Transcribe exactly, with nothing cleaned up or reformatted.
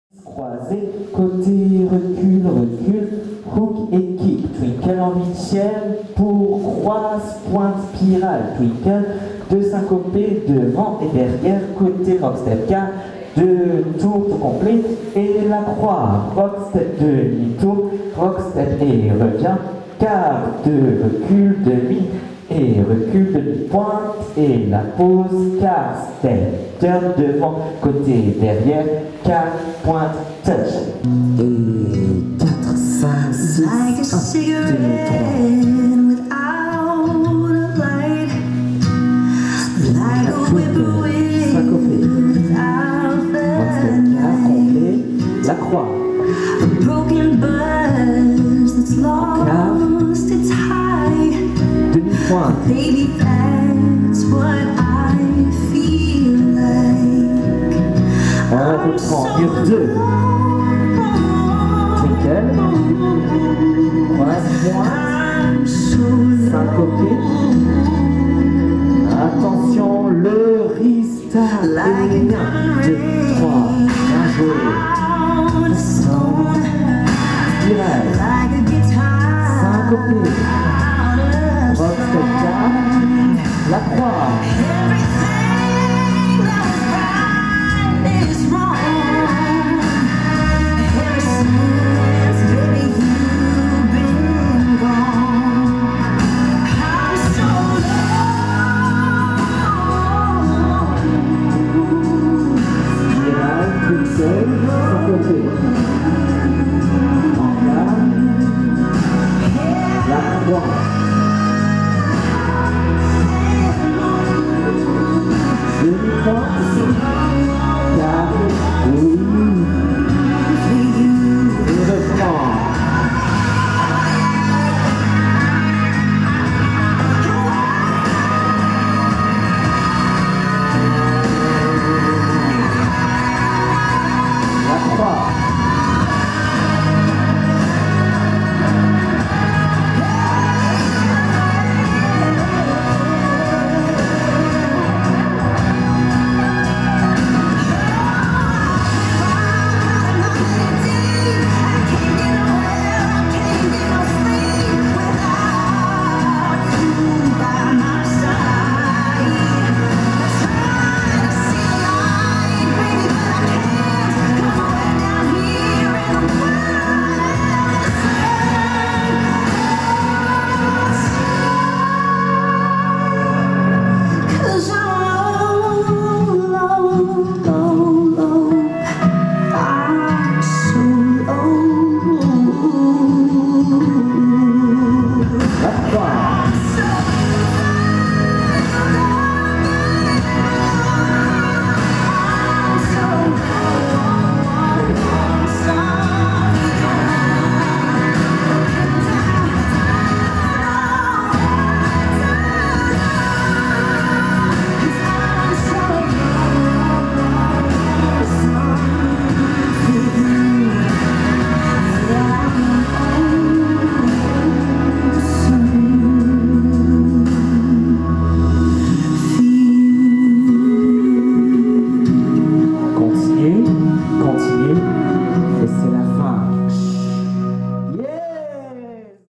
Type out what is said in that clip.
Croisé, côté, recul, recul, hook et kick, twinkle en huitième, pour, croise, pointe, spirale, twinkle, deux syncopés, devant et derrière, côté, rockstep quart, deux tours tout complet, et la croix, rockstep demi-tour, rockstep et revient, quart, deux, recul, demi, et recul, demi-pointe, et la pause, quart, step, turn, devant, côté, derrière, quart, pointe, touch. Et quatre, cinq, six, un, deux, trois. La croix. Demi-pointe. On reprend mur deux. Twinkle. Croise, pointe. Syncopé. Attention, le restart. Et un, deux, trois. Bien joué.